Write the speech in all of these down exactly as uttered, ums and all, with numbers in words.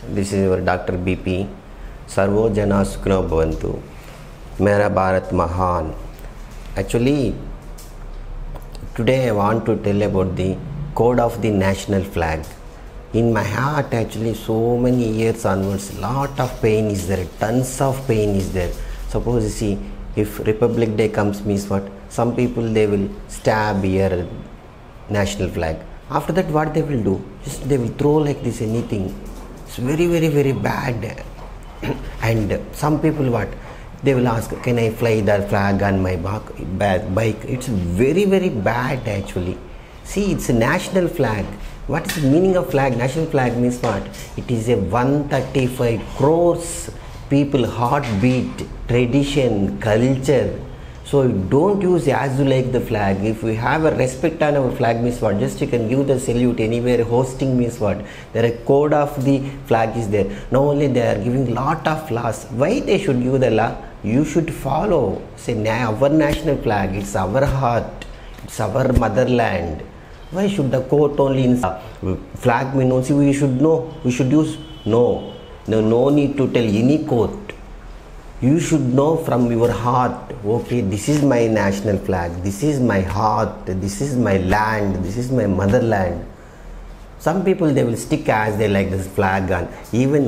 This is your Doctor B P. Sarvo Jana Sukhino Bhavantu. Mera Bharat Mahan. Actually, today I want to tell about the code of the national flag. In my heart, actually, so many years onwards, lot of pain is there, tons of pain is there. Suppose you see, if Republic Day comes, means what? Some people they will stab here national flag. After that, what they will do? Just they will throw like this anything. It's very, very, very bad. And some people what? They will ask, can I fly the flag on my bike? It's very, very bad actually. See, it's a national flag. What is the meaning of flag? National flag means what? It is a one hundred thirty-five crores people heartbeat, tradition, culture. So don't use as you like the flag. If we have a respect on our flag means what? Just you can give the salute anywhere. Hosting means what? There a code of the flag is there. Not only they are giving lot of laws. Why they should give the law? You should follow. Say our national flag. It's our heart. It's our motherland. Why should the court only in flag means we should know? We should use no. No, no need to tell any court. You should know from your heart, okay, this is my national flag, this is my heart, this is my land, this is my motherland. Some people they will stick as they like this flag on. Even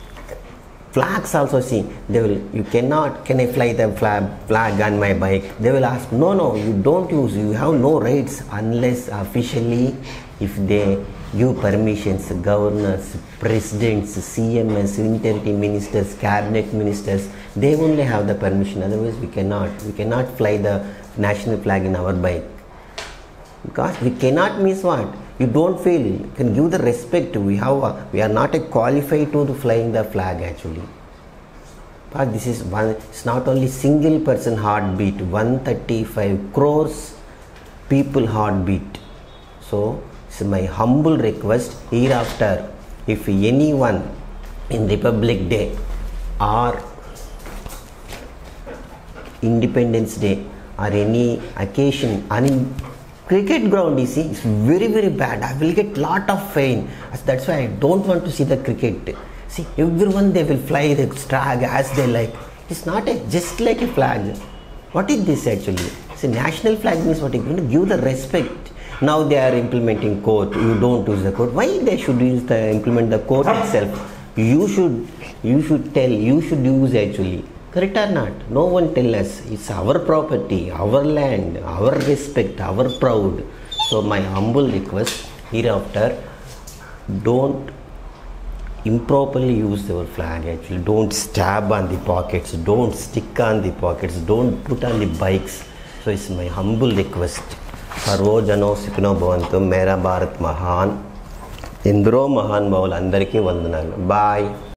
flags also see, they will, you cannot, can I fly the flag, flag on my bike? They will ask, no, no, you don't use, you have no rights unless officially if they give permissions, governors, presidents, C M S, interior ministers, cabinet ministers, they only have the permission, otherwise we cannot, we cannot fly the national flag in our bike. Because we cannot miss what? You don't feel, you can give the respect, we have, a, we are not a qualified to flying the flag actually. But this is one, it's not only single person heartbeat, one hundred thirty-five crores people heartbeat. So, it's my humble request, hereafter, if anyone in Republic Day or Independence Day or any occasion, on cricket ground, you see, it's very, very bad. I will get lot of pain. That's why I don't want to see the cricket. See, everyone they will fly the flag as they like. It's not a, just like a flag. What is this actually? See, national flag means what? You're going to give the respect. Now they are implementing code. You don't use the code. Why they should use the implement the code itself? You should, you should tell. You should use actually. Correct or not? No one tell us. It's our property, our land, our respect, our proud. So my humble request hereafter, don't improperly use our flag actually. Don't stab on the pockets. Don't stick on the pockets. Don't put on the bikes. So it's my humble request. Sarvo Jano Sukhino Bhavantu. Mera Bharat Mahan. Indro Mahan Bhaval Andariki Vandanalu. Bye.